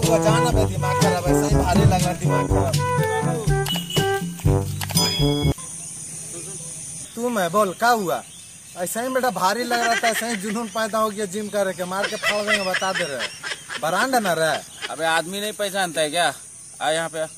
जाना बे, दिमाग खराब है, सही भारी लग रहा दिमाग खराब। तू मैं बोल क्या हुआ? ऐसा ही बेटा भारी लग रहा था, ऐसा ही जुनून पैदा हो गया जिम करे के, मार के फाड़ देंगे बता दे रहे। बरांडा न रहे। अबे आदमी नहीं पहचानता है क्या? आ यहाँ पे।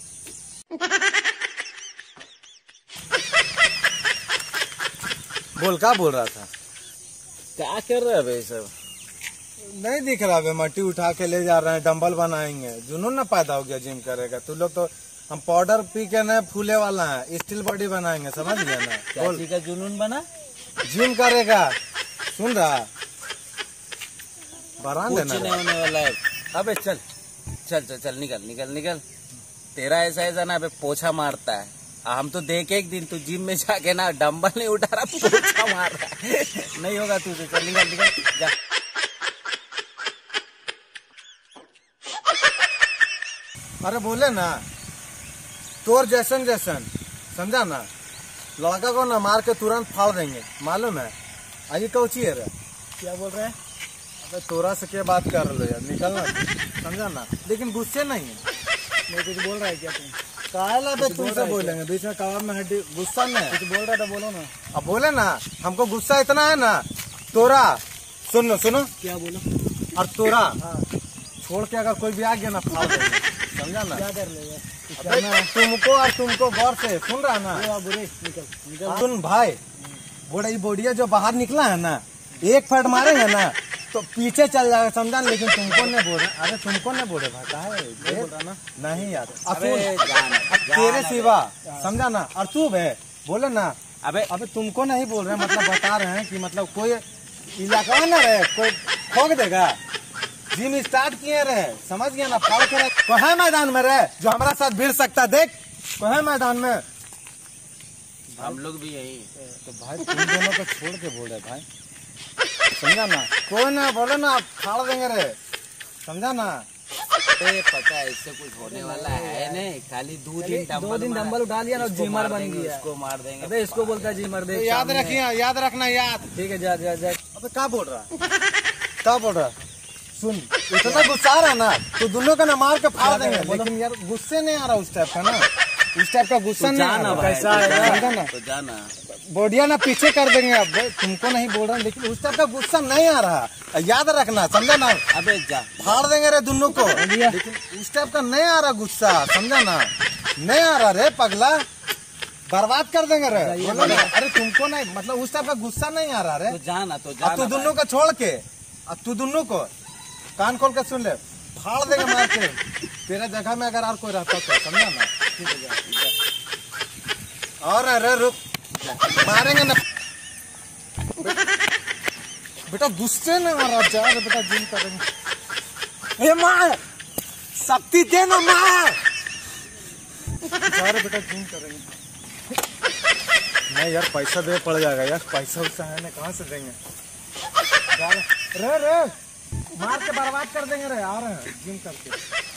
बोल क्या बोल रहा था? क्या कर रहे हैं सब? नहीं दिख रहा बे, मट्टी उठा के ले जा रहे हैं, डंबल बनाएंगे। जुनून ना पैदा हो गया जिम करेगा। तू लोग तो हम पाउडर पी के न फूले वाला है, स्टील बॉडी बनाएंगे, समझ गया ना? क्या चीज का जुनून बना? जिम करेगा, सुन रहा? कुछ नहीं होने वाला है। अबे चल चल चल चल, निकल निकल निकल। तेरा ऐसा ऐसा ना अबे पोछा मारता है। हम तो देखे एक दिन तू जिम में जाके ना डंबल नहीं उठा रहा, पोछा मार रहा है। नहीं होगा तुझे, चल निकल निकल जा। अरे बोले ना, तोर जैसन जैसन, समझा ना? लड़का को ना मार के तुरंत फाड़ देंगे, मालूम है? आइए कौची है रे? क्या बोल रहे हैं? अबे तोरा से क्या बात कर रहे यार, निकलना, समझा ना? लेकिन गुस्से नहीं है। मैं कुछ बोल रहा है क्या तुम? काला बे तुमसे बोलेंगे, बीच में कबाब में हड्डी, गुस्सा नहीं है। कुछ बोल रहा था, बोलो ना। अब बोले ना, हमको गुस्सा इतना है ना, तोरा सुनो सुनो, क्या बोलो? और तोरा छोड़ के अगर कोई भी आ गया ना फाड़ देंगे, समझा ना? क्या कर लेगा? तुमको और तुमको गौर से सुन रहा ना? बुरे निकल निकल। सुन भाई, बोड़िया जो बाहर निकला है ना, एक फट मारेंगे ना तो पीछे चल जाएगा, समझा? लेकिन तुमको नहीं बोले। अरे तुमको नहीं बोले भाई, कहा है ना? नहीं यार, अब तेरे सिवा, समझा ना? और तू भे बोले ना, अबे तुमको नहीं बोल रहे, मतलब बता रहे हैं कि मतलब कोई इलाका ना रहे, कोई ठोक देगा। जिम स्टार्ट किए रहे, समझ गया ना? फाड़ के को है मैदान में रहे जो हमारा साथ भिड़ सकता, देख को है मैदान में। हम लोग भी यही। तो भाई तुम दोनों को छोड़ के बोल रहे भाई, समझा ना? कोई ना बोले ना, फाड़ देंगे रे, समझा ना? पता है इससे कुछ होने वाला है नहीं, खाली 2 दिन डंबल उठा लिया ना, जिमर बन गया। इसको मार देंगे। अबे इसको बोलता है जिमर। देख याद रखिए, याद रखना, याद। ठीक है, जा जा जा। अबे क्या बोल रहा? क्या बोल रहा? सुन, इतना गुस्सा आ रहा ना, तो दोनों का ना मार के फाड़ देंगे। लेकिन यार गुस्से नहीं आ रहा उस टाइप का ना, उस टाइप का गुस्सा नहीं आ रहा। कैसा है ना? तो जाना बोडिया ना पीछे कर देंगे। अब तुमको नहीं बोल रहा, लेकिन उस टाइप का गुस्सा नहीं आ रहा, याद रखना, समझा ना? अबे जा, फाड़ देंगे रे दोनों को, लेकिन उस टाइप का नहीं आ रहा गुस्सा, समझा ना? नहीं आ रहा रे पगला, बर्बाद कर देंगे रे। अरे तुमको नहीं, मतलब उस टाइप का गुस्सा नहीं आ रहा रे। तो जाना तो अब तू दोनों को छोड़ के, अब तू दोनों को कान खोल के सुन ले, फाड़ देगा मार के। तेरा जगह में अगर और कोई रहता तो, समझा ना? और अरे रुक, मारेंगे ना बेटा, गुस्से न आ रहा, जा रे बेटा, जिम करेंगे। ए मार, शक्ति दे ना मार, जा रे बेटा, जिम करेंगे। नहीं यार, पैसा दे पड़ जाएगा यार, पैसा वैसा है ना, कहाँ से देंगे? जा रे मार के बर्बाद कर देंगे रे, आ रहे हैं जिम करके।